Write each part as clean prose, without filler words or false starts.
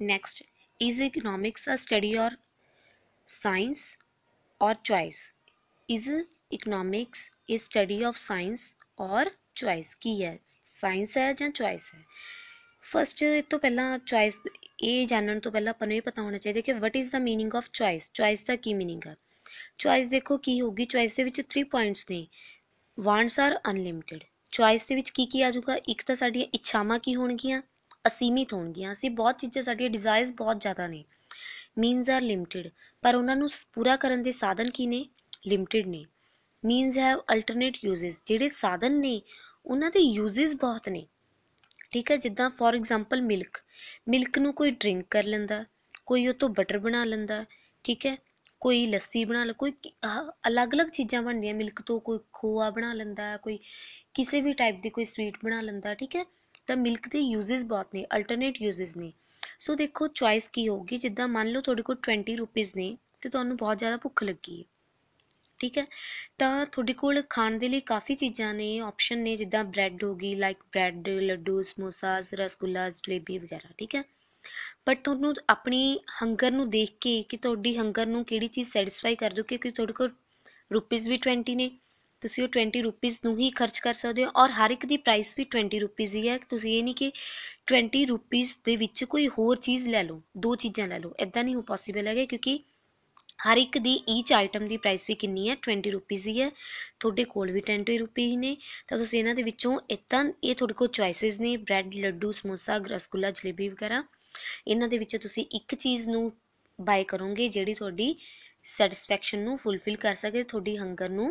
Next, is economics a study और science और choice? Is economics a study of science और choice की है? साइंस है ਜਾਂ चॉइस है? फस्ट ਇਹ ਤੋਂ ਪਹਿਲਾਂ ਚॉइस ਇਹ ਜਾਣਨ ਤੋਂ ਪਹਿਲਾਂ ਆਪਾਂ ਨੂੰ ਇਹ ਪਤਾ ਹੋਣਾ ਚਾਹੀਦਾ ਕਿ what is the meaning of choice. Choice ਦਾ ਕੀ ਮੀਨਿੰਗ ਆ? ਚॉइस ਦੇਖੋ ਕੀ ਹੋਊਗੀ। ਚॉइस ਦੇ ਵਿੱਚ 3 ਪੁਆਇੰਟਸ ਨੇ। Wants R unlimited. ਚॉइस ਦੇ ਵਿੱਚ ਕੀ ਆ ਜਾਊਗਾ? ਇੱਕ ਤਾਂ ਸਾਡੀਆਂ ਇੱਛਾਵਾਂ ਕੀ ਹੋਣਗੀਆਂ? ਅਸੀਮਿਤ ਹੋਣਗੀਆਂ। ਅਸੀਂ ਬਹੁਤ ਚੀਜ਼ਾਂ, ਸਾਡੀਆਂ ਡਿਜ਼ਾਇਰਸ ਬਹੁਤ ਜ਼ਿਆਦਾ ਨੇ। ਮੀਨਸ ਆਰ ਲਿਮਿਟਿਡ, ਪਰ ਉਹਨਾਂ ਨੂੰ ਪੂਰਾ ਕਰਨ ਦੇ ਸਾਧਨ ਕੀ ਨੇ? ਲਿਮਿਟਿਡ ਨੇ। ਮੀਨਸ ਹੈਵ ਅਲਟਰਨੇਟ ਯੂਜ਼ਸ, ਜਿਹੜੇ ਸਾਧਨ ਨੇ ਉਹਨਾਂ ਦੇ ਯੂਜ਼ਸ ਬਹੁਤ ਨੇ। ਠੀਕ ਹੈ, ਜਿੱਦਾਂ ਫੋਰ ਐਗਜ਼ਾਮਪਲ ਮਿਲਕ ਨੂੰ ਕੋਈ ਡਰਿੰਕ ਕਰ ਲੈਂਦਾ, ਕੋਈ ਉਹ ਤੋਂ ਬਟਰ ਬਣਾ ਲੈਂਦਾ। ਠੀਕ ਹੈ, ਕੋਈ ਲੱਸੀ ਬਣਾ ਲੈ, ਕੋਈ ਅਲੱਗ ਅਲੱਗ ਚੀਜ਼ਾਂ ਬਣਦੀਆਂ ਮਿਲਕ ਤੋਂ। ਕੋਈ ਖੋਆ ਬਣਾ ਲੈਂਦਾ, ਕੋਈ ਕਿਸੇ ਵੀ ਟਾਈਪ ਦੀ ਕੋਈ ਸਵੀਟ ਬਣਾ ਲੈਂਦਾ। ਠੀਕ ਹੈ, ਤਾਂ ਮਿਲਕ ਦੇ ਯੂਜ਼ਸ ਬਹੁਤ ਨੇ, ਅਲਟਰਨੇਟ ਯੂਜ਼ਸ ਨੇ। ਸੋ ਦੇਖੋ ਚॉइस ਕੀ ਹੋਊਗੀ। ਜਿੱਦਾਂ ਮੰਨ ਲਓ ਤੁਹਾਡੇ ਕੋਲ 20 ਰੁਪੀਜ਼ ਨੇ ਅਤੇ ਤੁਹਾਨੂੰ ਬਹੁਤ ਜ਼ਿਆਦਾ ਭੁੱਖ ਲੱਗੀ ਹੈ। ਠੀਕ ਹੈ, ਤਾਂ ਤੁਹਾਡੇ ਕੋਲ ਖਾਣ ਦੇ ਲਈ ਕਾफ़ੀ ਚੀਜ਼ਾਂ ਨੇ, ਆਪਸ਼ਨ ਨੇ, ਜਿੱਦਾਂ ਬ੍ਰੈਡ ਹੋ ਗਈ, ਲਾਈਕ ਬ੍ਰੈਡ, ਲੱਡੂ, ਸਮੋਸਾਸ, ਰਸਗੁੱਲਾ, ਜਲੇਬੀ ਵਗੈਰਾ। ਠੀਕ ਹੈ, ਬਟ ਤੁਹਾਨੂੰ ਆਪਣੀ ਹੰਗਰ ਨੂੰ ਦੇਖ ਕੇ ਕਿ ਤੁਹਾਡੀ ਹੰਗਰ ਨੂੰ ਕਿਹੜੀ ਚੀਜ਼ ਸੈਟਿਸਫਾਈ ਕਰ ਦਿਓ, ਕਿਉਂਕਿ ਤੁਹਾਡੇ ਕੋਲ ਰੁਪੀਜ਼ ਵੀ 20 ਨੇ, ਤੁਸੀਂ ਉਹ 20 ਰੁਪੀਜ਼ ਨੂੰ ਹੀ ਖਰਚ ਕਰ ਸਕਦੇ ਹੋ। ਔਰ ਹਰ ਇੱਕ ਦੀ ਪ੍ਰਾਈਸ ਵੀ 20 ਰੁਪੀਜ਼ ਹੀ ਹੈ। ਤੁਸੀਂ ਇਹ ਨਹੀਂ ਕਿ 20 ਰੁਪੀਜ਼ ਦੇ ਵਿੱਚ ਕੋਈ ਹੋਰ ਚੀਜ਼ ਲੈ ਲਓ, 2 ਚੀਜ਼ਾਂ ਲੈ ਲਓ, ਇੱਦਾਂ ਨਹੀਂ ਹੋ ਪੋਸੀਬਲ ਹੈਗਾ, ਕਿਉਂਕਿ ਹਰ ਇੱਕ ਦੀ ਈਚ ਆਈਟਮ ਦੀ ਪ੍ਰਾਈਸ ਵੀ ਕਿੰਨੀ ਹੈ? 20 ਰੁਪੀਜ਼ ਹੀ ਹੈ। ਤੁਹਾਡੇ ਕੋਲ ਵੀ 20 ਰੁਪਏ ਨੇ, ਤਾਂ ਤੁਸੀਂ ਇਹਨਾਂ ਦੇ ਵਿੱਚੋਂ ਇੱਦਾਂ, ਇਹ ਤੁਹਾਡੇ ਕੋਲ ਚॉइसेस ਨੇ, ਬ੍ਰੈਡ, ਲੱਡੂ, ਸਮੋਸਾ, ਰਸਗੁੱਲਾ, ਜਲੇਬੀ ਵਗੈਰਾ। ਇਹਨਾਂ ਦੇ ਵਿੱਚੋਂ ਤੁਸੀਂ ਇੱਕ ਚੀਜ਼ ਨੂੰ ਬਾਏ ਕਰੋਗੇ ਜਿਹੜੀ ਤੁਹਾਡੀ ਸੈਟਿਸਫੈਕਸ਼ਨ ਨੂੰ ਫੁੱਲਫਿਲ ਕਰ ਸਕੇ, ਤੁਹਾਡੀ ਹੰਗਰ ਨੂੰ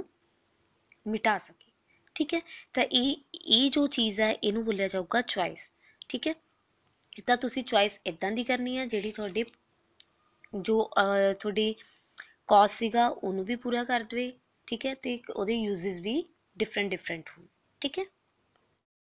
ਮਿਟਾ ਸਕੇ। ਠੀਕ ਹੈ, ਤਾਂ ਇਹ ਜੋ ਚੀਜ਼ ਹੈ ਇਹਨੂੰ ਬੋਲਿਆ ਜਾਊਗਾ ਚॉइस। ਠੀਕ ਹੈ, ਤਾਂ ਤੁਸੀਂ ਚॉइस ਇੱਦਾਂ ਦੀ ਕਰਨੀ ਹੈ ਜਿਹੜੀ ਤੁਹਾਡੇ ਜੋ ਤੁਹਾਡੀ ਕੌਜ਼ ਸੀਗਾ ਉਹਨੂੰ ਵੀ ਪੂਰਾ ਕਰ ਦੇਵੇ। ਠੀਕ ਹੈ, ਅਤੇ ਉਹਦੇ ਯੂਜ਼ਸ ਵੀ ਡਿਫਰੈਂਟ ਹੋਣ। ਠੀਕ ਹੈ।